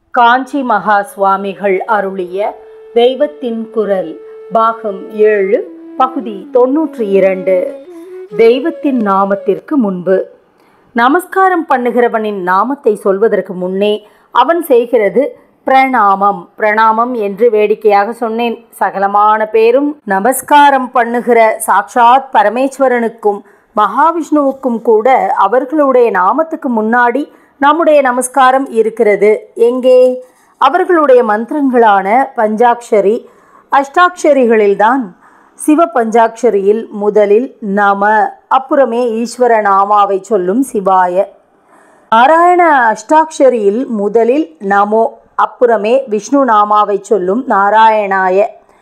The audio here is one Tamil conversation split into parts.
காஞ்சி மகா சுவாமிகள் அருளிய தெய்வத்தின் குரல் பாகம் 7 பகுதி 92. தெய்வத்தின் நாமத்திற்கு முன்பு. நமஸ்காரம் பண்ணுகிறவனின் நாமத்தை சொல்வதற்கு முன்னே அவன் செய்கிறது பிரணாமம். பிரணாமம் என்று வேடிக்கையாக சொன்னேன். சகலமான பேரும் நமஸ்காரம் பண்ணுகிற சாக்ஷாத் பரமேஸ்வரனுக்கும் மகாவிஷ்ணுவுக்கும் கூட அவர்களுடைய நாமத்துக்கு முன்னாடி நம்முடைய நமஸ்காரம் இருக்கிறது. எங்கே? அவர்களுடைய மந்திரங்களான பஞ்சாட்சரி அஷ்டாட்சரிகளில்தான். சிவ பஞ்சாட்சரியில் முதலில் நம, அப்புறமே ஈஸ்வர நாமாவை சொல்லும் சிவாய. நாராயண அஷ்டாட்சரியில் முதலில் நமோ, அப்புறமே விஷ்ணு நாமாவை சொல்லும் நாராயணாய.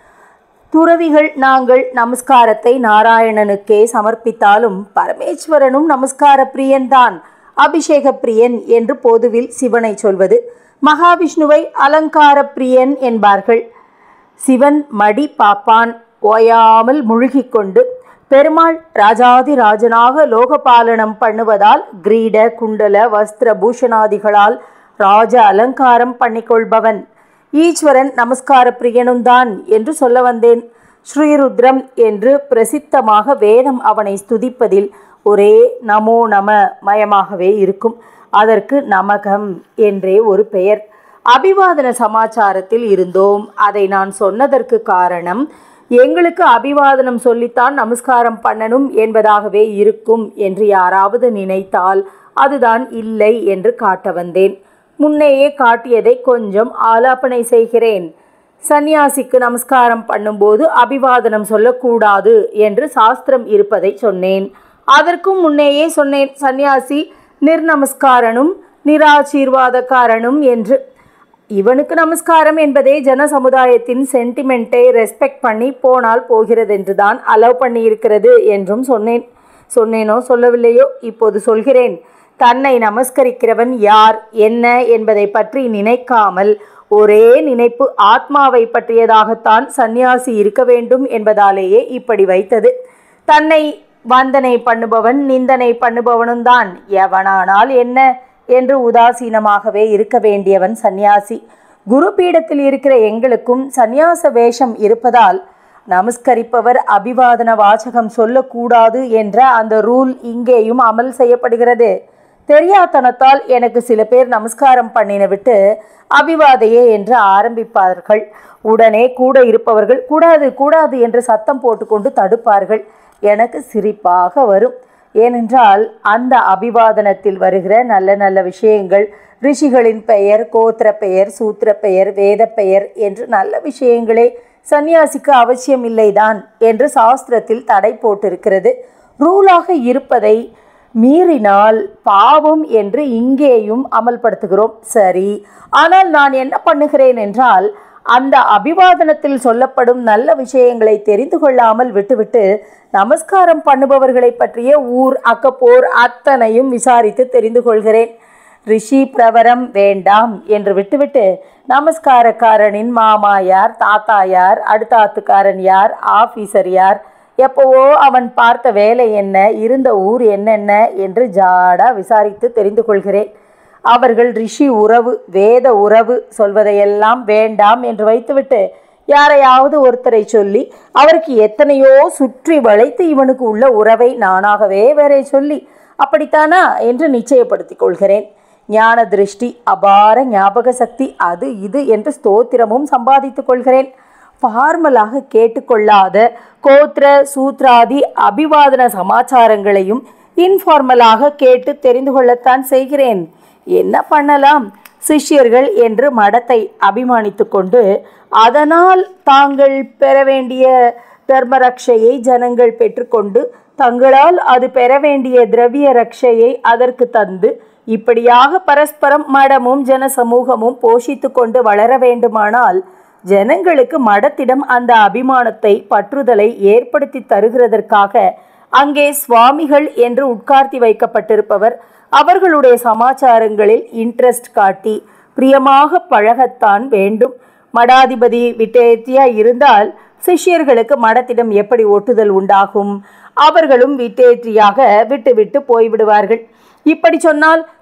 துறவிகள் நாங்கள் நமஸ்காரத்தை நாராயணனுக்கே சமர்ப்பித்தாலும் பரமேஸ்வரனும் நமஸ்கார பிரியன்தான், அபிஷேக பிரியன் என்று பொதுவில் சிவனை சொல்வது. மகாவிஷ்ணுவை அலங்கார பிரியன் என்பார்கள். சிவன் மடி பாப்பான், ஓயாமல் முழுகிக்கொண்டு. பெருமாள் ராஜாதி ராஜனாக லோகபாலனம் பண்ணுவதால் கிரீட குண்டல வஸ்திர பூஷணாதிகளால் ராஜ அலங்காரம் பண்ணிக்கொள்பவன். ஈஸ்வரன் நமஸ்கார பிரியனும்தான் என்று சொல்ல வந்தேன். ஸ்ரீருத்ரம் என்று பிரசித்தமாக வேதம் அவனை ஸ்துதிப்பதில் ஒரே நமோ நம மயமாகவே இருக்கும். அதற்கு நமகம் என்றே ஒரு பெயர். அபிவாதன சமாச்சாரத்தில் இருந்தோம். அதை நான் சொன்னதற்கு காரணம், எங்களுக்கு அபிவாதனம் சொல்லித்தான் நமஸ்காரம் பண்ணணும் என்பதாகவே இருக்கும் என்று யாராவது நினைத்தால் அதுதான் இல்லை என்று காட்ட வந்தேன். முன்னேயே காட்டியதை கொஞ்சம் ஆலாபனை செய்கிறேன். சந்நியாசிக்கு நமஸ்காரம் பண்ணும்போது அபிவாதனம் சொல்லக்கூடாது என்று சாஸ்திரம் இருப்பதை சொன்னேன். அதற்கும் முன்னேயே சொன்னேன், சந்நியாசி நிர்நமஸ்காரனும் நிராசீர்வாதக்காரனும் என்று. இவனுக்கு நமஸ்காரம் என்பதே ஜன சமுதாயத்தின் சென்டிமெண்ட்டை ரெஸ்பெக்ட் பண்ணி போனால் போகிறதென்று தான் அலோவ் பண்ணி இருக்கிறது என்றும் சொன்னேன். சொன்னேனோ சொல்லவில்லையோ, இப்போது சொல்கிறேன். தன்னை நமஸ்கரிக்கிறவன் யார் என்ன என்பதை பற்றி நினைக்காமல் ஒரே நினைப்பு ஆத்மாவை பற்றியதாகத்தான் சந்நியாசி இருக்க வேண்டும் என்பதாலேயே இப்படி வைத்தது. தன்னை வந்தனை பண்ணுபவன் நிந்தனை பண்ணுபவனும் தான், எவனானால் என்ன என்று உதாசீனமாகவே இருக்க வேண்டியவன் சந்நியாசி. குரு பீடத்தில் இருக்கிற எங்களுக்கும் சந்நியாச வேஷம் இருப்பதால் நமஸ்கரிப்பவர் அபிவாதன வாசகம் சொல்லக்கூடாது என்ற அந்த ரூல் இங்கேயும் அமல் செய்யப்படுகிறது. தெரியாதனத்தால் எனக்கு சில பேர் நமஸ்காரம் பண்ணின விட்டு அபிவாதையே என்று ஆரம்பிப்பார்கள். உடனே கூட இருப்பவர்கள் கூடாது கூடாது என்று சத்தம் போட்டுக்கொண்டு தடுப்பார்கள். எனக்கு சிரிப்பாக வரும். ஏனென்றால் அந்த அபிவாதனத்தில் வருகிற நல்ல நல்ல விஷயங்கள், ரிஷிகளின் பெயர், கோத்திர பெயர், சூத்திர பெயர், வேத பெயர் என்று நல்ல விஷயங்களே சந்நியாசிக்கு அவசியமில்லைதான் என்று சாஸ்திரத்தில் தடை போட்டிருக்கிறது. ரூலாக இருப்பதை மீறினால் பாவம் என்று இங்கேயும் அமல்படுத்துகிறோம். சரி, ஆனால் நான் என்ன பண்ணுகிறேன் என்றால், அந்த அபிவாதனத்தில் சொல்லப்படும் நல்ல விஷயங்களை தெரிந்து கொள்ளாமல் விட்டுவிட்டு நமஸ்காரம் பண்ணுபவர்களை பற்றிய ஊர் அக்கப்போர் அத்தனையும் விசாரித்து தெரிந்து கொள்கிறேன். ரிஷி பிரவரம் வேண்டாம் என்று விட்டுவிட்டு நமஸ்காரக்காரனின் மாமா யார், தாத்தா யார், அடுத்தாத்துக்காரன் யார், ஆஃபீஸர் யார், எப்போவோ அவன் பார்த்த வேலை என்ன, இருந்த ஊர் என்னென்ன என்று ஜாடா விசாரித்து தெரிந்து கொள்கிறேன். அவர்கள் ரிஷி உறவு வேத உறவு சொல்வதையெல்லாம் வேண்டாம் என்று வைத்துவிட்டு யாரையாவது ஒருத்தரை சொல்லி அவருக்கு எத்தனையோ சுற்றி வளைத்து இவனுக்கு உள்ள உறவை நானாகவே வேற சொல்லி அப்படித்தானா என்று நிச்சயப்படுத்திக் கொள்கிறேன். ஞான திருஷ்டி, அபார ஞாபக சக்தி, அது இது என்று ஸ்தோத்திரமும் சம்பாதித்துக் கொள்கிறேன். ஃபார்மலாக கேட்டுக்கொள்ளாத கோத்திர சூத்ராதி அபிவாதன சமாச்சாரங்களையும் இன்ஃபார்மலாக கேட்டு தெரிந்து கொள்ளத்தான் செய்கிறேன். என்ன பண்ணலாம்? சிஷ்யர்கள் என்று மடத்தை அபிமானித்து கொண்டு அதனால் தாங்கள் பெற வேண்டிய தர்மரக்ஷையை ஜனங்கள் பெற்றுக்கொண்டு தங்களால் அது பெற வேண்டிய திரவிய ரக்ஷையை அதற்கு தந்து இப்படியாக பரஸ்பரம் மடமும் ஜன சமூகமும் போஷித்து கொண்டு வளர வேண்டுமானால் ஜனங்களுக்கு மடத்திடம் அந்த அபிமானத்தை பற்றுதலை ஏற்படுத்தி தருகிறதற்காக அங்கே சுவாமிகள் என்று உட்கார்த்தி வைக்கப்பட்டிருப்பவர் அவர்களுடைய சமாச்சாரங்களில் இன்ட்ரெஸ்ட் காட்டி பிரியமாக பழகத்தான் வேண்டும். மடாதிபதி விட்டேத்தியா இருந்தால் சிஷ்யர்களுக்கு மடத்திடம் எப்படி ஒட்டுதல் உண்டாகும்? அவர்களும் விட்டேற்றியாக விட்டு விட்டு போய்விடுவார்கள். இப்படி சொன்னால்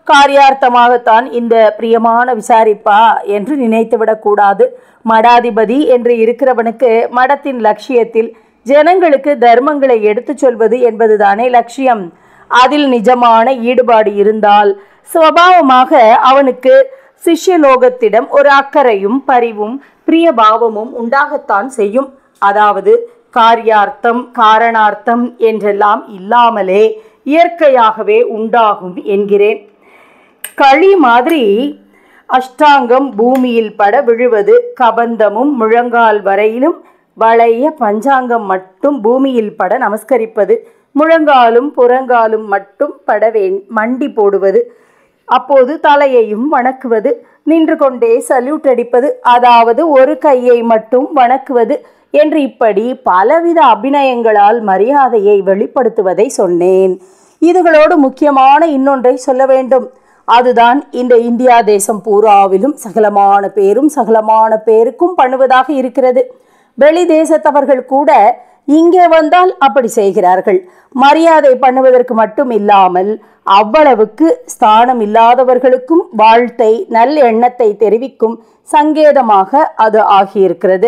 காரியார்த்தமாகத்தான் இந்த பிரியமான விசாரிப்பா என்று நினைத்துவிடக்கூடாது. மடாதிபதி என்று இருக்கிறவனுக்கு மடத்தின் லட்சியத்தில் ஜனங்களுக்கு தர்மங்களை எடுத்துச் சொல்வது என்பதுதானே லட்சியம். அதில் நிஜமான ஈடுபாடு இருந்தால் சுபாவமாக அவனுக்கு சிஷ்யலோகத்திடம் ஒரு அக்கறையும் பரிவும் பிரியபாவமும் உண்டாகத்தான் செய்யும். அதாவது காரியார்த்தம் காரணார்த்தம் என்றெல்லாம் இல்லாமலே இயற்கையாகவே உண்டாகும் என்கிறேன். களி மாதிரி அஷ்டாங்கம் பூமியில் பட விழுவது, கபந்தமும் முழங்கால் வரையிலும் வளைய பஞ்சாங்கம் மட்டும் பூமியில் பட நமஸ்கரிப்பது, முழங்காலும் புறங்காலும் மட்டும் படவே மண்டி போடுவது, அப்போது தலையையும் வணக்குவது, நின்று கொண்டே சல்யூட் அடிப்பது, அதாவது ஒரு கையை மட்டும் வணக்குவது என்று இப்படி பலவித அபிநயங்களால் மரியாதையை வெளிப்படுத்துவதை சொன்னேன். இதுகளோடு முக்கியமான இன்னொன்றை சொல்ல வேண்டும். அதுதான் இந்த இந்தியா தேசம் பூராவிலும் சகலமான பேருக்கும் பண்ணுவதாக இருக்கிறது. வெளி தேசத்தவர்கள் கூட இங்கே வந்தால் அப்படி செய்கிறார்கள். மரியாதை பண்ணுவதற்கு மட்டும் இல்லாமல் அவ்வளவுக்கு ஸ்தானம் இல்லாதவர்களுக்கும் வாழ்த்தை நல் எண்ணத்தை தெரிவிக்கும் சங்கேதமாக அது ஆகியிருக்கிறது.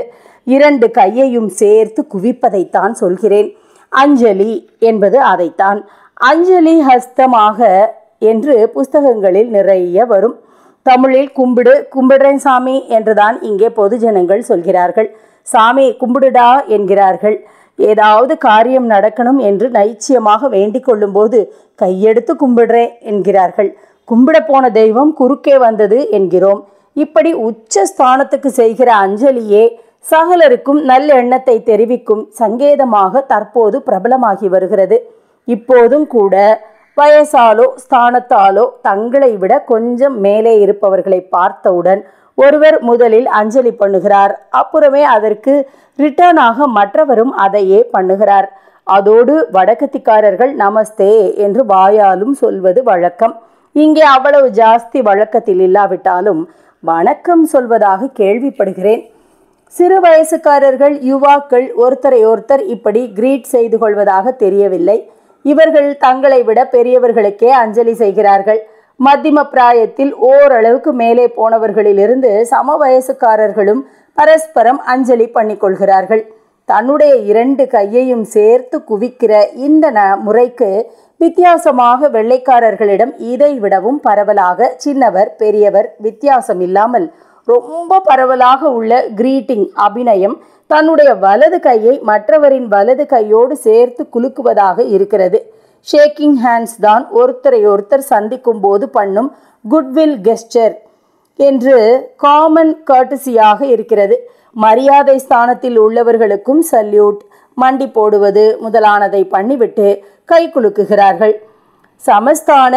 2 கையையும் சேர்த்து குவிப்பதைத்தான் சொல்கிறேன். அஞ்சலி என்பது அதைத்தான். அஞ்சலி ஹஸ்தமாக என்று புஸ்தகங்களில் நிறைய வரும். தமிழில் கும்பிடுறேன் சாமி என்றுதான் இங்கே பொது ஜனங்கள் சொல்கிறார்கள். சாமி கும்பிடுடா என்கிறார்கள். ஏதாவது காரியம் நடக்கணும் என்று நைச்சியமாக வேண்டிக் கொள்ளும் போது கையெடுத்து கும்பிடுறேன் என்கிறார்கள். கும்பிட போன தெய்வம் குறுக்கே வந்தது என்கிறோம். இப்படி உச்ச ஸ்தானத்துக்கு செய்கிற அஞ்சலியே சகலருக்கும் நல்ல எண்ணத்தை தெரிவிக்கும் சங்கேதமாக தற்போது பிரபலமாகி வருகிறது. இப்போதும் கூட வயசாலோ ஸ்தானத்தாலோ தங்களை விட கொஞ்சம் மேலே இருப்பவர்களை பார்த்தவுடன் ஒருவர் முதலில் அஞ்சலி பண்ணுகிறார். அப்புறமே அதற்கு ரிட்டர்னாக மற்றவரும் அதையே பண்ணுகிறார். அதோடு வடக்கத்திக்காரர்கள் நமஸ்தே என்று வாயாலும் சொல்வது வழக்கம். இங்கே அவ்வளவு ஜாஸ்தி வழக்கத்தில் இல்லாவிட்டாலும் வணக்கம் சொல்வதாக கேள்விப்படுகிறேன். சிறு வயசுக்காரர்கள் யுவாக்கள் ஒருத்தரை ஒருத்தர் இப்படி கிரீட் செய்து கொள்வதாக தெரியவில்லை. இவர்கள் தங்களை விட பெரியவர்களுக்கே அஞ்சலி செய்கிறார்கள். மத்திம பிராயத்தில் ஓரளவுக்கு மேலே போனவர்களிலிருந்து சம வயசுக்காரர்களும் பரஸ்பரம் அஞ்சலி பண்ணிக்கொள்கிறார்கள். தன்னுடைய 2 கையையும் சேர்த்து குவிக்கிற இந்த முறைக்கு வித்தியாசமாக வெள்ளைக்காரர்களிடம் இதை விடவும் பரவலாக சின்னவர் பெரியவர் வித்தியாசம் இல்லாமல் ரொம்ப பரவலாக உள்ள கிரீட்டிங் அபிநயம் தன்னுடைய வலது கையை மற்றவரின் வலது கையோடு சேர்த்து குலுக்குவதாக இருக்கிறது. ஷேக்கிங் ஹேண்ட்ஸ் தான் ஒருத்தரை ஒருத்தர் சந்திக்கும் போது பண்ணும் குட்வில் கெஸ்டர் என்று காமன் கர்ட்டசியாக இருக்கிறது. மரியாதை ஸ்தானத்தில் உள்ளவர்களுக்கும் சல்யூட், மண்டி போடுவது முதலானதை பண்ணிவிட்டு கை குலுக்குகிறார்கள். சமஸ்தான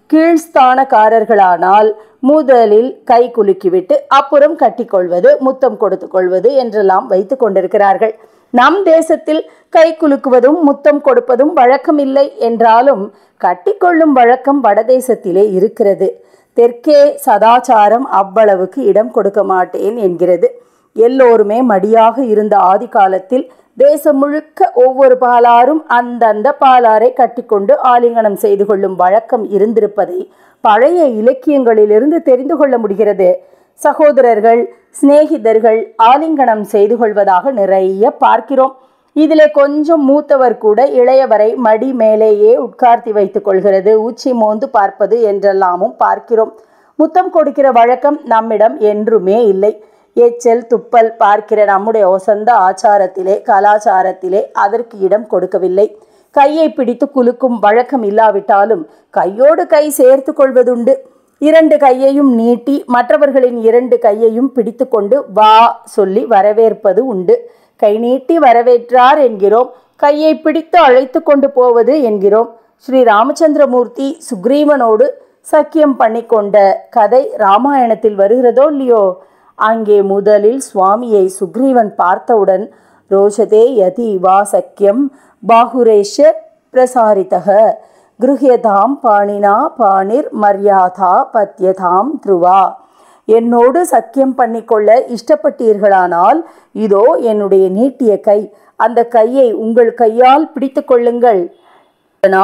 கீழ்ஸ்தானக்காரர்களானால் முதலில் கை குலுக்கிவிட்டு அப்புறம் கட்டிக்கொள்வது, முத்தம் கொடுத்து கொள்வது என்றெல்லாம் வைத்து கொண்டிருக்கிறார்கள். நம் தேசத்தில் கை குலுக்குவதும் முத்தம் கொடுப்பதும் வழக்கம் இல்லை என்றாலும் கட்டிக்கொள்ளும் வழக்கம் வடதேசத்திலே இருக்கிறது. தெற்கே சதாச்சாரம் அவ்வளவுக்கு இடம் கொடுக்க மாட்டேன் என்கிறது. எல்லோருமே மடியாக இருந்த ஆதி காலத்தில் தேசம் முழுக்க ஒவ்வொரு பாலாரும் அந்தந்த பாலாரை கட்டிக்கொண்டு ஆலிங்கனம் செய்து கொள்ளும் வழக்கம் இருந்திருப்பதை பழைய இலக்கியங்களிலிருந்து தெரிந்து கொள்ள முடிகிறது. சகோதரர்கள் சிநேகிதர்கள் ஆலிங்கனம் செய்து கொள்வதாக நிறைய பார்க்கிறோம். இதிலே கொஞ்சம் மூத்தவர் கூட இளையவரை மடி மேலேயே உட்கார்த்தி வைத்துக் கொள்கிறது, உச்சி மோந்து பார்ப்பது என்றெல்லாமும் பார்க்கிறோம். முத்தம் கொடுக்கிற வழக்கம் நம்மிடம் என்றுமே இல்லை. எச்சல் துப்பல் பார்க்கிற நம்முடைய ஒசந்த ஆச்சாரத்திலே கலாச்சாரத்திலே அதற்கு இடம் கொடுக்கவில்லை. கையை பிடித்து குலுக்கும் வழக்கம் இல்லாவிட்டாலும் கையோடு கை சேர்த்து கொள்வதுண்டு. 2 கையையும் நீட்டி மற்றவர்களின் 2 கையையும் பிடித்து கொண்டு வா சொல்லி வரவேற்பது உண்டு. கை நீட்டி வரவேற்றார் என்கிறோம், கையை பிடித்து அழைத்து கொண்டு போவது என்கிறோம். ஸ்ரீ ராமச்சந்திரமூர்த்தி சுக்ரீவனோடு சக்கியம் பண்ணி கொண்ட கதை ராமாயணத்தில் வருகிறதோ இல்லையோ, அங்கே முதலில் சுவாமியை சுக்ரீவன் பார்த்தவுடன் ரோஷதே யதி வா சக்கியம் பாகுரேஷ பிரசாரிதக கிருஹ்யதாம் பாணினா பாணிர் மர்யாதா பத்யதாம் த்ருவா, என்னோடு சக்கியம் பண்ணிக்கொள்ள இஷ்டப்பட்டீர்களானால் இதோ என்னுடைய நீட்டிய கை, அந்த கையை உங்கள் கையால் பிடித்து கொள்ளுங்கள். அதனால்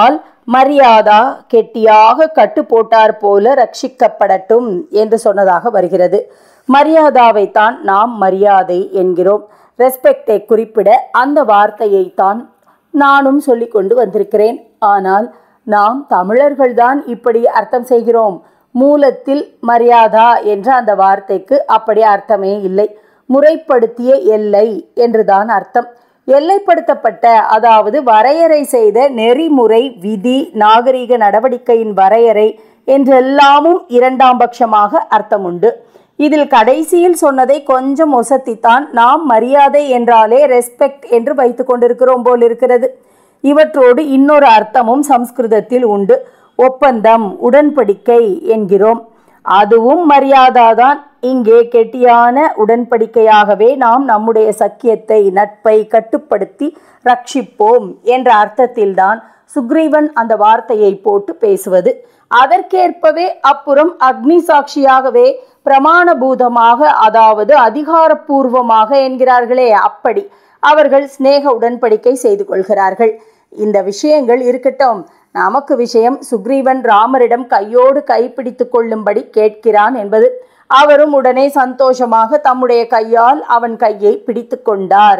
மரியாதா கெட்டியாக கட்டு போட்டார் போல ரட்சிக்கப்படட்டும் என்று சொன்னதாக வருகிறது. மரியாதாவை தான் நாம் மரியாதை என்கிறோம். ரெஸ்பெக்டை குறிப்பிட அந்த வார்த்தையை தான் நானும் சொல்லி கொண்டு வந்திருக்கிறேன். ஆனால் நாம் தமிழர்கள்தான் இப்படி அர்த்தம் செய்கிறோம். மூலத்தில் மரியாதா என்ற அந்த வார்த்தைக்கு அப்படி அர்த்தமே இல்லை. முறைப்படுத்திய எல்லை என்றுதான் அர்த்தம். எல்லைப்படுத்தப்பட்ட, அதாவது வரையறை செய்த நெறிமுறை, விதி, நாகரிக நடவடிக்கையின் வரையறை என்றெல்லாமும் இரண்டாம் பட்சமாக அர்த்தம் உண்டு. இதில் கடைசியில் சொன்னதை கொஞ்சம் ஒசத்தித்தான் நாம் மரியாதை என்றாலே ரெஸ்பெக்ட் என்று வைத்து கொண்டிருக்கிறோம் போல் இருக்கிறது. இவற்றோடு இன்னொரு அர்த்தமும் சம்ஸ்கிருதத்தில் உண்டு. ஒப்பந்தம், உடன்படிக்கை என்கிறோம். அதுவும் மரியாதாதான். இங்கே கெட்டியான உடன்படிக்கையாகவே நாம் நம்முடைய சக்கியத்தை, நட்பை கட்டுப்படுத்தி ரட்சிப்போம் என்ற அர்த்தத்தில்தான் சுக்ரீவன் அந்த வார்த்தையை போட்டு பேசுவது. அதற்கேற்பவே அப்புறம் அக்னி சாட்சியாகவே பிரமாணபூதமாக, அதாவது அதிகாரப்பூர்வமாக என்கிறார்களே, அப்படி அவர்கள் சிநேக உடன்படிக்கை செய்து கொள்கிறார்கள். இந்த விஷயங்கள் இருக்கட்டும். நமக்கு விஷயம் சுக்ரீவன் ராமரிடம் கையோடு கைப்பிடித்து கொள்ளும்படி கேட்கிறான் என்பது. அவரும் உடனே சந்தோஷமாக தம்முடைய கையால் அவன் கையை பிடித்து கொண்டார்.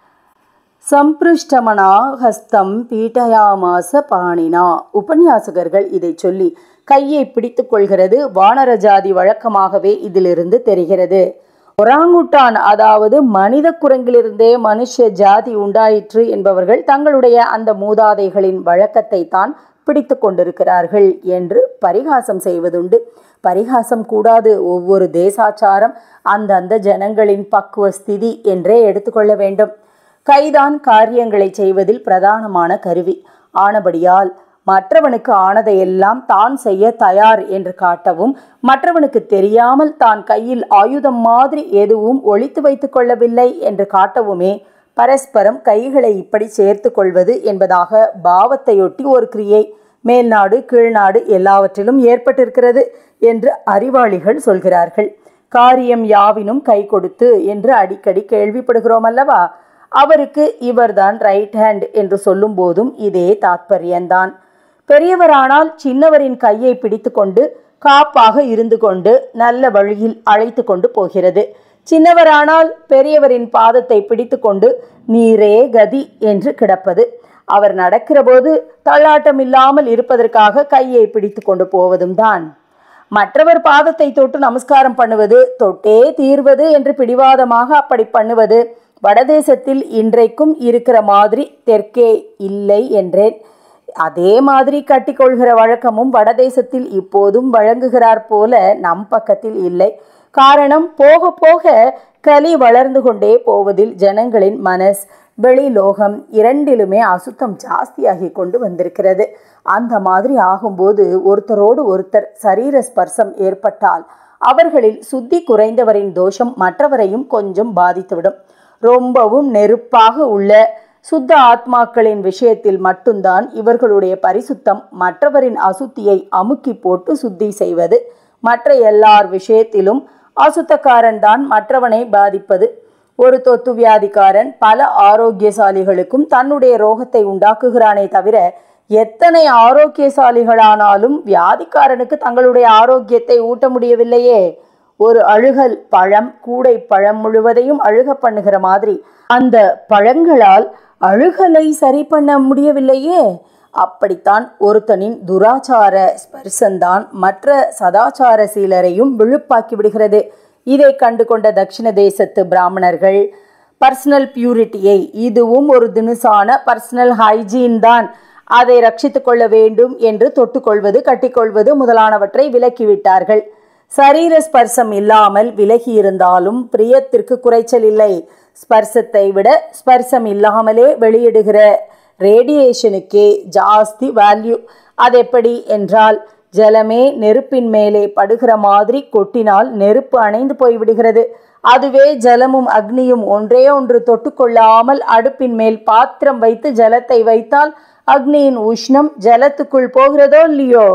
சம்பிருஷ்டமனா ஹஸ்தம் பீட்டயாமாச பாணினா. உபன்யாசகர்கள் இதை சொல்லி கையை பிடித்து கொள்கிறது வானர ஜாதி வழக்கமாகவே இதிலிருந்து தெரிகிறது. ஒராங்குட்டான், அதாவது மனித குரங்கிலிருந்தே மனுஷ ஜாதி உண்டாயிற்று என்பவர்கள் தங்களுடைய அந்த மூதாதைகளின் வழக்கத்தை தான் பிடித்து கொண்டிருக்கிறார்கள் என்று பரிகாசம் செய்வதுண்டு. பரிகாசம் கூடாது. ஒவ்வொரு தேசாச்சாரம் அந்தந்த ஜனங்களின் பக்குவ ஸ்திதி என்றே எடுத்துக்கொள்ள வேண்டும். கைதான் காரியங்களை செய்வதில் பிரதானமான கருவி ஆனபடியால் மற்றவனுக்கு ஆனதையெல்லாம் தான் செய்ய தயார் என்று காட்டவும், மற்றவனுக்கு தெரியாமல் தான் கையில் ஆயுதம் மாதிரி எதுவும் ஒளித்து வைத்துக் கொள்ளவில்லை என்று காட்டவுமே பரஸ்பரம் கைகளை இப்படி சேர்த்து கொள்வது என்பதாக பாவத்தையொட்டி ஒரு கிரியை மேல்நாடு கீழ்நாடு எல்லாவற்றிலும் ஏற்பட்டிருக்கிறது என்று அறிவாளிகள் சொல்கிறார்கள். காரியம் யாவினும் கை கொடுத்து என்று அடிக்கடி கேள்விப்படுகிறோம் அல்லவா? அவருக்கு இவர்தான் ரைட் ஹேண்ட் என்று சொல்லும் போதும் இதே தாத்பரியம்தான். பெரியவரானால் சின்னவரின் கையை பிடித்து கொண்டு காப்பாக இருந்து கொண்டு நல்ல வழியில் அழைத்து கொண்டு போகிறது. சின்னவரானால் பெரியவரின் பாதத்தை பிடித்து கொண்டு நீரே கதி என்று கிடப்பது. அவர் நடக்கிற போது தள்ளாட்டம் இல்லாமல் இருப்பதற்காக கையை பிடித்து கொண்டு போவதும் தான். மற்றவர் பாதத்தை தொட்டு நமஸ்காரம் பண்ணுவது, தொட்டே தீர்வது என்று பிடிவாதமாக அப்படி பண்ணுவது வடதேசத்தில் இன்றைக்கும் இருக்கிற மாதிரி தெற்கே இல்லை என்றேன். அதே மாதிரி கட்டிக்கொள்கிற வழக்கமும் வடதேசத்தில் இப்போதும் வழங்குகிறார் போல நம் பக்கத்தில் இல்லை. காரணம், போக போக கலி வளர்ந்து கொண்டே போவதில் ஜனங்களின் மனஸ், வெளிலோகம் இரண்டிலுமே அசுத்தம் ஜாஸ்தியாகி கொண்டு வந்திருக்கிறது. அந்த மாதிரி ஆகும்போது ஒருத்தரோடு ஒருத்தர் சரீர ஸ்பர்சம் ஏற்பட்டால் அவர்களில் சுத்தி குறைந்தவரின் தோஷம் மற்றவரையும் கொஞ்சம் பாதித்துவிடும். ரொம்பவும் நெருப்பாக உள்ள சுத்த ஆத்மாக்களின் விஷயத்தில் மட்டும்தான் இவர்களுடைய பரிசுத்தம் மற்றவரின் அசுத்தியை அமுக்கி போட்டு சுத்தி செய்வது. மற்ற எல்லார் விஷயத்திலும் அசுத்தக்காரன் தான் மற்றவனை பாதிப்பது. ஒரு தொத்து வியாதிக்காரன் பல ஆரோக்கியசாலிகளுக்கும் தன்னுடைய ரோகத்தை உண்டாக்குகிறானே தவிர, எத்தனை ஆரோக்கியசாலிகளானாலும் வியாதிக்காரனுக்கு தங்களுடைய ஆரோக்கியத்தை ஊட்ட முடியவில்லையே. ஒரு அழுகல் பழம் கூடை பழம் முழுவதையும் அழுக பண்ணுகிற மாதிரி அந்த பழங்களால் அழுகலை சரி பண்ண முடியவில்லையே. அப்படித்தான் ஒருத்தனின் துராச்சார ஸ்பர்சந்தான் மற்ற சதாச்சார சீலரையும் விழுப்பாக்கி விடுகிறது. இதை கண்டு கொண்ட தட்சிண தேசத்து பிராமணர்கள் பர்சனல் பியூரிட்டியை, இதுவும் ஒரு தினுசான பர்சனல் ஹைஜீன் தான், அதை ரட்சித்து கொள்ள வேண்டும் என்று தொட்டுக்கொள்வது கட்டிக்கொள்வது முதலானவற்றை விலக்கிவிட்டார்கள். சரீர ஸ்பர்சம் இல்லாமல் விலகி இருந்தாலும் பிரியத்திற்கு குறைச்சல் இல்லை. ஸ்பர்சத்தை விட ஸ்பர்சம் இல்லாமலே வெளியிடுகிற ரேடியேஷனுக்கே ஜாஸ்தி வேல்யூ. அதெப்படி என்றால், ஜலமே நெருப்பின் மேலே படுகிற மாதிரி கொட்டினால் நெருப்பு அணைந்து போய்விடுகிறது. அதுவே ஜலமும் அக்னியும் ஒன்றே ஒன்று தொட்டுக்கொள்ளாமல் அடுப்பின் மேல் பாத்திரம் வைத்து ஜலத்தை வைத்தால் அக்னியின் உஷ்ணம் ஜலத்துக்குள் போகிறதோ இல்லையோ?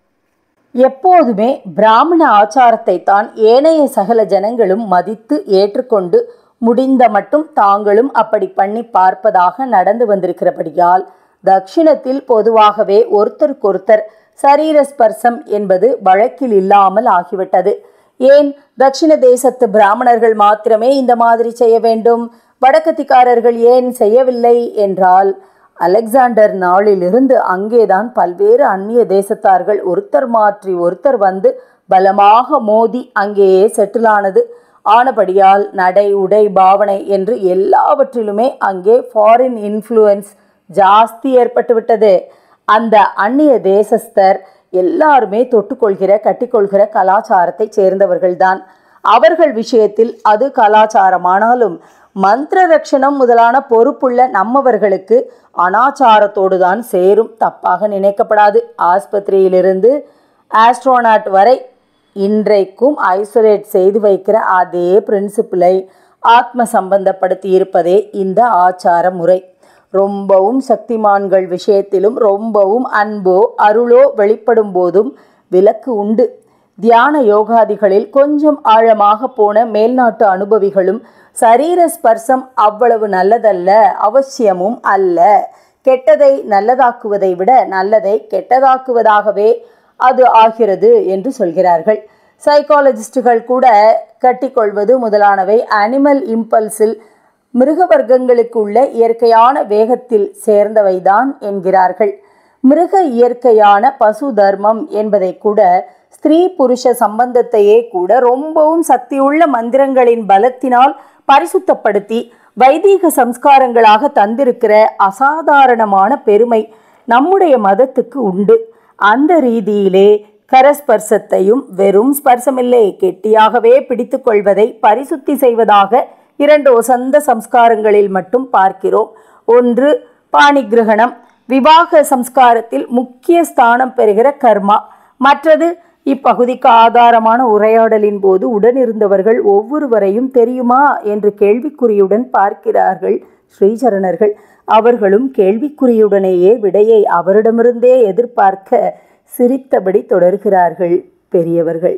எப்போதுமே பிராமண ஆச்சாரத்தை தான் ஏனைய சகல ஜனங்களும் மதித்து ஏற்றுக்கொண்டு முடிந்த மட்டும் தாங்களும் அப்படி பண்ணி பார்ப்பதாக நடந்து வந்திருக்கிறபடியால் தட்சிணத்தில் பொதுவாகவே ஒருத்தருக்கொருத்தர் சரீர ஸ்பர்சம் என்பது வழக்கில் இல்லாமல் ஆகிவிட்டது. ஏன் தட்சிண தேசத்து பிராமணர்கள் மாத்திரமே இந்த மாதிரி செய்ய வேண்டும், வடக்கத்திக்காரர்கள் ஏன் செய்யவில்லை என்றால், அலெக்சாண்டர் நாளிலிருந்து அங்கேதான் பல்வேறு அந்நிய தேசத்தார்கள் ஒருத்தர் மாற்றி ஒருத்தர் வந்து பலமாக மோதி அங்கேயே செட்டிலானது. ஆனபடியால் நடை உடை பாவனை என்று எல்லாவற்றிலுமே அங்கே ஃபாரின் இன்ஃப்ளூயன்ஸ் ஜாஸ்தி ஏற்பட்டுவிட்டது. அந்த அந்நிய தேசஸ்தர் எல்லாருமே தொட்டுக்கொள்கிற கட்டிக்கொள்கிற கலாச்சாரத்தை சேர்ந்தவர்கள்தான். அவர்கள் விஷயத்தில் அது கலாச்சாரமானாலும் மந்திர ரட்சணம் முதலான பொறுப்புள்ள நம்மவர்களுக்கு அனாச்சாரத்தோடு தான் சேரும், தப்பாக நினைக்கப்படாது. ஆஸ்பத்திரியிலிருந்து ஆஸ்ட்ரோனாட் வரை இன்றைக்கும் ஐசோலேட் செய்து வைக்கிற அதே பிரின்சிபிளை ஆத்ம சம்பந்தப்படுத்தி இருப்பதே இந்த ஆச்சார முறை. ரொம்பவும் சக்திமான்கள் விஷயத்திலும் ரொம்பவும் அன்போ அருளோ வெளிப்படும் போதும் விலக்கு உண்டு. தியான யோகாதிகளில் கொஞ்சம் ஆழமாக போன மேல்நாட்டு அனுபவிகளும் சரீர ஸ்பர்சம் அவ்வளவு நல்லதல்ல, அவசியமும் அல்ல, கெட்டதை நல்லதாக்குவதை விட நல்லதை கெட்டதாக்குவதாகவே அது ஆகிறது என்று சொல்கிறார்கள். சைக்காலஜிஸ்டுகள் கூட கட்டிக்கொள்வது முதலானவை அனிமல் இம்பல்ஸில் மிருக வர்க்கங்களுக்குள்ள இயற்கையான வேகத்தில் சேர்ந்தவைதான் என்கிறார்கள். மிருக இயற்கையான பசு தர்மம் என்பதை கூட, ஸ்திரீ புருஷ சம்பந்தத்தையே கூட ரொம்பவும் சக்தியுள்ள மந்திரங்களின் பலத்தினால் பரிசுத்தப்படுத்தி வைதீக சம்ஸ்காரங்களாக தந்திருக்கிற அசாதாரணமான பெருமை நம்முடைய மதத்துக்கு உண்டு. அந்த ரீதியிலே கரஸ்பர்சத்தையும் வெறும் ஸ்பர்சமில்லை, கெட்டியாகவே பிடித்து கொள்வதை பரிசுத்தி செய்வதாக 2 ஒசந்த சம்ஸ்காரங்களில் மட்டும் பார்க்கிறோம். ஒன்று பாணிகிரகணம், விவாக சம்ஸ்காரத்தில் முக்கிய ஸ்தானம் பெறுகிற கர்மா. மற்றது இப்பகுதிக்கு ஆதாரமான உரையாடலின் போது உடனிருந்தவர்கள் ஒவ்வொருவரையும் தெரியுமா என்று கேள்விக்குறியுடன் பார்க்கிறார்கள் ஸ்ரீசரணர்கள். அவர்களும் கேள்விக்குறியுடனேயே விடையை அவரிடமிருந்தே எதிர்பார்க்க சிரித்தபடி தொடர்கிறார்கள் பெரியவர்கள்.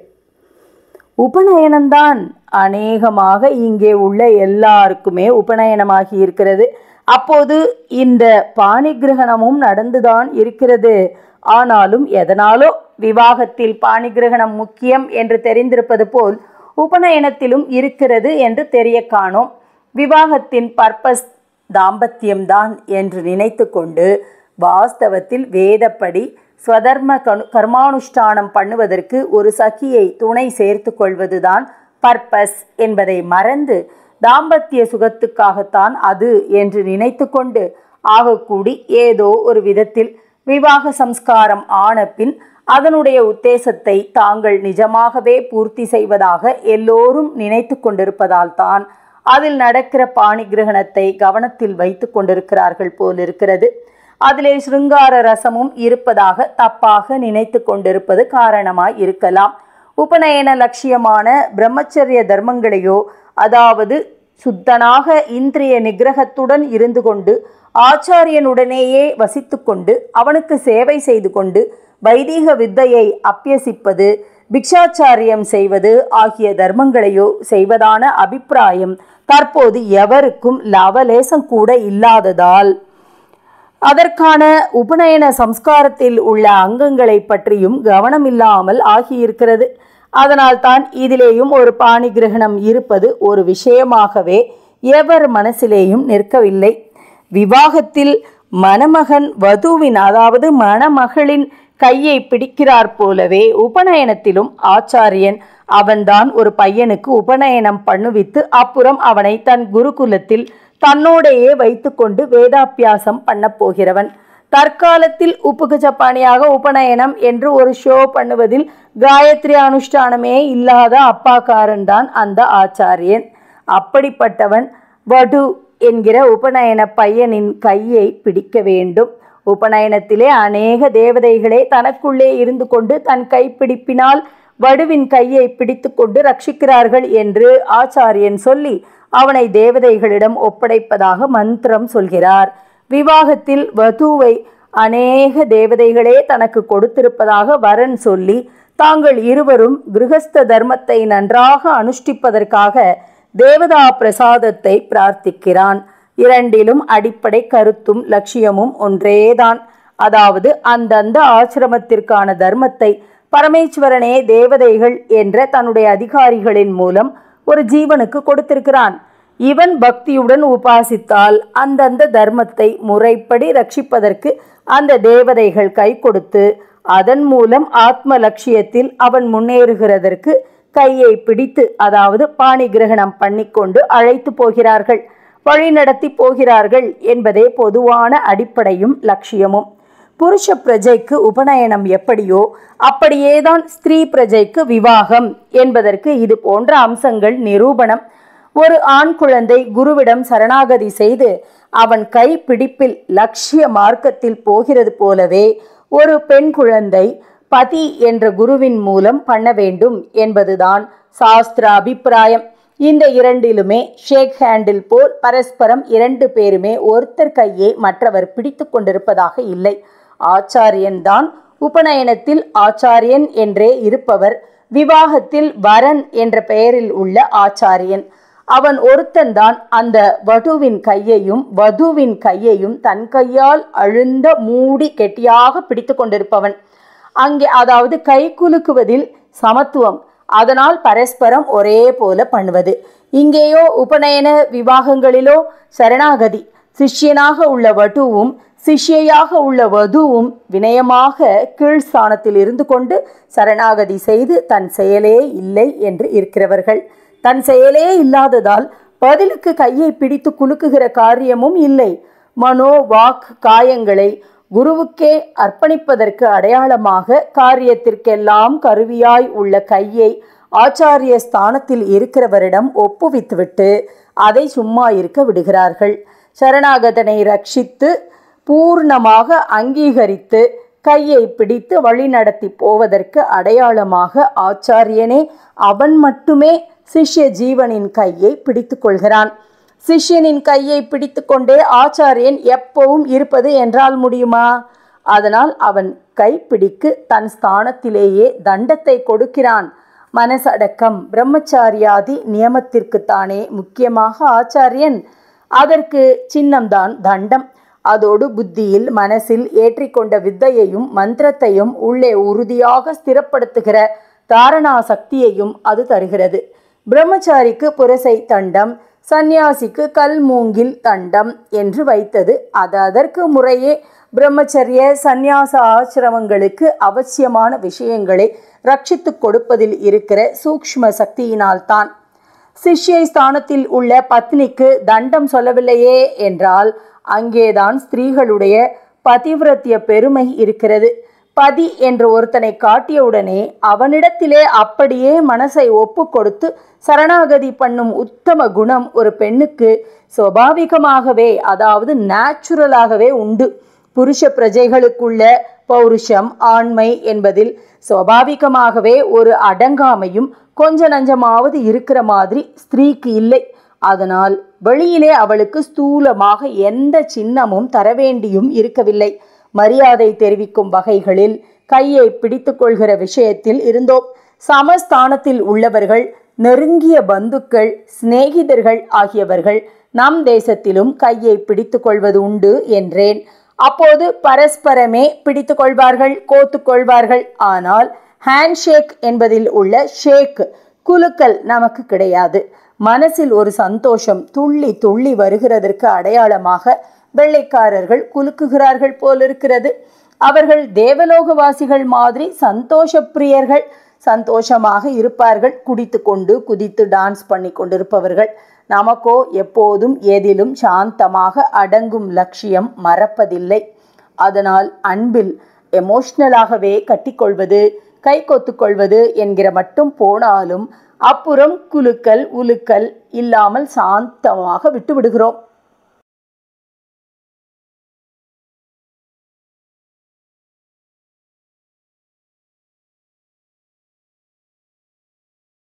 உபநயனம்தான் அநேகமாக இங்கே உள்ள எல்லாருக்குமே உபநயனமாகி இருக்கிறது. அப்போது இந்த பாணிகிரகணமும் நடந்துதான் இருக்கிறது. ஆனாலும் எதனாலோ விவாகத்தில் பாணிகிரகணம் முக்கியம் என்று தெரிந்திருப்பது போல் உபநயனத்திலும் இருக்கிறது என்று தெரிய காணோம். விவாகத்தின் பர்பஸ் தாம்பத்தியம்தான் என்று நினைத்து கொண்டு வாஸ்தவத்தில் வேதப்படி ஸ்வதர்ம கர்மானுஷ்டானம் பண்ணுவதற்கு ஒரு சகியை துணை சேர்த்து கொள்வதுதான் பர்பஸ் என்பதை மறந்து தாம்பத்திய சுகத்துக்காகத்தான் அது என்று நினைத்து கொண்டு ஆகக்கூடி ஏதோ ஒரு விதத்தில் விவாக சம்ஸ்காரம் ஆன பின் அதனுடைய உத்தேசத்தை தாங்கள் நிஜமாகவே பூர்த்தி செய்வதாக எல்லோரும் நினைத்து கொண்டிருப்பதால் தான் அதில் நடக்கிற பாணிகிரகணத்தை கவனத்தில் வைத்து கொண்டிருக்கிறார்கள் போலிருக்கிறது. அதிலே சிருங்கார ரசமும் இருப்பதாக தப்பாக நினைத்து கொண்டிருப்பது காரணமாய் இருக்கலாம். உபநயன லட்சியமான பிரம்மச்சரிய தர்மங்களையோ, அதாவது சுத்தனாக இந்திரிய நிகிரகத்துடன் இருந்து கொண்டு ஆச்சாரியனுடனேயே வசித்து கொண்டு அவனுக்கு சேவை செய்து கொண்டு வைதீக வித்தையை அபியசிப்பது, பிக்ஷாச்சாரியம் செய்வது ஆகிய தர்மங்களையோ செய்வதான அபிப்பிராயம் தற்போது எவருக்கும் லவலேசம் கூட இல்லாததால் அதற்கான உபநயன சம்ஸ்காரத்தில் உள்ள அங்கங்களை பற்றியும் கவனமில்லாமல் ஆகியிருக்கிறது. அதனால் தான் இதிலேயும் ஒரு பாணிகிரகணம் இருப்பது ஒரு விஷயமாகவே எவர் மனசிலேயும் நிற்கவில்லை. விவாகத்தில் மணமகன் வதுவின், அதாவது மணமகளின் கையை பிடிக்கிறார் போலவே உபநயனத்திலும் ஆச்சாரியன் அவன்தான் ஒரு பையனுக்கு உபநயனம் பண்ணுவித்து அப்புறம் அவனை தன் குருகுலத்தில் தன்னோடையே வைத்து கொண்டு வேதாபியாசம் பண்ண போகிறவன். தற்காலத்தில் உப்புக்கு சப்பானியாக உபநயனம் என்று ஒரு ஷோ பண்ணுவதில் காயத்ரி அனுஷ்டானமே இல்லாத அப்பாக்காரன் தான் அந்த ஆச்சாரியன். அப்படிப்பட்டவன் வடு என்கிற உபநயன பையனின் கையை பிடிக்க வேண்டும். உபநயனத்திலே அநேக தேவதைகளே தனக்குள்ளே இருந்து கொண்டு தன் கைப்பிடிப்பினால் வடுவின் கையை பிடித்து கொண்டு ரட்சிக்கிறார்கள் என்று ஆச்சாரியன் சொல்லி அவனை தேவதைகளிடம் ஒப்படைப்பதாக மந்திரம் சொல்கிறார். விவாகத்தில் வதுவை அநேக தேவதைகளே தனக்கு கொடுத்திருப்பதாக வரன் சொல்லி தாங்கள் இருவரும் கிருஹஸ்த தர்மத்தை நன்றாக அனுஷ்டிப்பதற்காக தேவதா பிரசாதத்தை பிரார்த்திக்கிறான். இரண்டிலும் அடிப்படை கருத்தும் லட்சியமும் ஒன்றேதான். அதாவது அந்தந்த ஆசிரமத்திற்கான தர்மத்தை பரமேஸ்வரனே தேவதைகள் என்ற தன்னுடைய அதிகாரிகளின் மூலம் ஒரு ஜீவனுக்கு கொடுத்திருக்கிறான். இவன் பக்தியுடன் உபாசித்தால் அந்தந்த தர்மத்தை முறைப்படி ரட்சிப்பதற்கு அந்த தேவதைகள் கை கொடுத்து அதன் மூலம் ஆத்ம லட்சியத்தில் அவன் முன்னேறுகிறதற்கு கையை பிடித்து, அதாவது பாணி கிரகணம் பண்ணிக்கொண்டு அழைத்து போகிறார்கள், வழிநடத்தி போகிறார்கள் என்பதே பொதுவான அடிப்படையும் லட்சியமும். புருஷ பிரஜைக்கு உபநயனம் எப்படியோ அப்படியேதான் ஸ்திரீ பிரஜைக்கு விவாகம் என்பதற்கு இது போன்ற அம்சங்கள் நிரூபணம். ஒரு ஆண் குழந்தை குருவிடம் சரணாகதி செய்து அவன் கை பிடிப்பில் லட்சிய மார்க்கத்தில் போகிறது போலவே ஒரு பெண் குழந்தை பதி என்ற குருவின் மூலம் பண்ண வேண்டும் என்பதுதான் சாஸ்திர அபிப்பிராயம். இந்த இரண்டிலுமே ஷேக் ஹேண்டில் போல் பரஸ்பரம் இரண்டு பேருமே ஒருத்தர் கையை மற்றவர் பிடித்து கொண்டிருப்பதாக இல்லை. ஆச்சாரியன் தான் உபநயனத்தில் ஆச்சாரியன் என்றே இருப்பவர், விவாகத்தில் வரன் என்ற பெயரில் உள்ள ஆச்சாரியன். அவன் ஒருத்தன்தான் அந்த வடுவின் கையையும் வதுவின் கையையும் தன் கையால் அழுந்த மூடி கெட்டியாக பிடித்து கொண்டிருப்பவன். அங்கே அதாவது கை குலுக்குவதில் சமத்துவம், அதனால் பரஸ்பரம் ஒரே போல பண்ணுவது. இங்கேயோ உபநயன விவாகங்களிலோ சரணாகதி, சிஷ்யனாக உள்ள வடுவும் சிஷ்யையாக உள்ள வதுவும் வினயமாக கீழ்ஸ்தானத்தில் இருந்து கொண்டு சரணாகதி செய்து தன் செயலே இல்லை என்று இருக்கிறவர்கள். தன் செயலே இல்லாததால் பதிலுக்கு கையை பிடித்து குலுக்குகிற காரியமும் இல்லை. மனோ வாக் காயங்களை குருவுக்கே அர்ப்பணிப்பதற்கு அடையாளமாக காரியத்திற்கெல்லாம் கருவியாய் உள்ள கையை ஆச்சாரிய ஸ்தானத்தில் இருக்கிறவரிடம் ஒப்புவித்துவிட்டு அதை சும்மா இருக்க விடுகிறார்கள். சரணாகதனை ரட்சித்து பூர்ணமாக அங்கீகரித்து கையை பிடித்து வழிநடத்தி போவதற்கு அடையாளமாக ஆச்சாரியனே அவன் மட்டுமே சிஷ்ய ஜீவனின் கையை பிடித்து கொள்கிறான். சிஷ்யனின் கையை பிடித்து கொண்டே ஆச்சாரியன் எப்பவும் இருப்பது என்றால் முடியுமா? அதனால் அவன் கைப்பிடிக்கு தன் ஸ்தானத்திலேயே தண்டத்தை கொடுக்கிறான். மனசடக்கம் பிரம்மச்சாரியாதி நியமத்திற்குத்தானே முக்கியமாக ஆச்சாரியன். அதற்கு சின்னம்தான் தண்டம். அதோடு புத்தியில் மனசில் ஏற்றிக்கொண்ட வித்தையையும் மந்திரத்தையும் உள்ளே உறுதியாக ஸ்திரப்படுத்துகிற தாரணா சக்தியையும் அது தருகிறது. பிரம்மச்சாரிக்கு புரசை தண்டம், சந்நியாசிக்கு கல் மூங்கில் தண்டம் என்று வைத்தது அதற்கு முறையே பிரம்மச்சரிய சந்நியாச ஆசிரமங்களுக்கு அவசியமான விஷயங்களை ரட்சித்து கொடுப்பதில் இருக்கிற சூக்ஷ்ம சக்தியினால்தான். சிஷ்யை ஸ்தானத்தில் உள்ள பத்னிக்கு தண்டம் சொல்லவில்லையே என்றால் அங்கேதான் ஸ்திரீகளுடைய பதிவிரத்திய பெருமை இருக்கிறது. பதி என்ற ஒருத்தனை காட்டியவுடனே அவனிடத்திலே அப்படியே மனசை ஒப்பு கொடுத்து சரணாகதி பண்ணும் உத்தம குணம் ஒரு பெண்ணுக்கு சுவாபாவிகமாகவே, அதாவது நேச்சுரலாகவே உண்டு. புருஷ பிரஜைகளுக்குள்ள பௌருஷம் ஆண்மை என்பதில் சுவாபாவிகமாகவே ஒரு அடங்காமையும் கொஞ்ச நஞ்சமாவது இருக்கிற மாதிரி ஸ்திரீக்கு இல்லை. அதனால் வெளியிலே அவளுக்கு ஸ்தூலமாக எந்த சின்னமும் தரவேண்டியும் இருக்கவில்லை. மரியாதை தெரிவிக்கும் வகைகளில் கையை பிடித்து கொள்கிற விஷயத்தில் இருந்தோம். சமஸ்தானத்தில் உள்ளவர்கள், நெருங்கிய பந்துக்கள், சிநேகிதர்கள் ஆகியவர்கள் நம் தேசத்திலும் கையை பிடித்து கொள்வது உண்டு என்றேன். அப்போது பரஸ்பரமே பிடித்து கொள்வார்கள், கோத்து கொள்வார்கள். ஆனால் ஹேண்ட்ஷேக் என்பதில் உள்ள ஷேக், குலுக்கல் நமக்கு கிடையாது. மனசில் ஒரு சந்தோஷம் துள்ளி துள்ளி வருகிறதற்கு அடையாளமாக வெள்ளைக்காரர்கள் குலுக்குகிறார்கள் போலிருக்கிறது. அவர்கள் தேவலோகவாசிகள் மாதிரி சந்தோஷ பிரியர்கள், சந்தோஷமாக இருப்பார்கள். குடித்து கொண்டு குதித்து டான்ஸ் பண்ணி கொண்டிருப்பவர்கள். நமக்கோ எப்போதும் எதிலும் சாந்தமாக அடங்கும் லட்சியம் மறப்பதில்லை. அதனால் அன்பில் எமோஷ்னலாகவே கட்டிக்கொள்வது, கை கொத்துக்கொள்வது என்கிற மட்டும் போனாலும் அப்புறம் குலுக்கல் உலுக்கல் இல்லாமல் சாந்தமாக விட்டு விடுகிறோம்.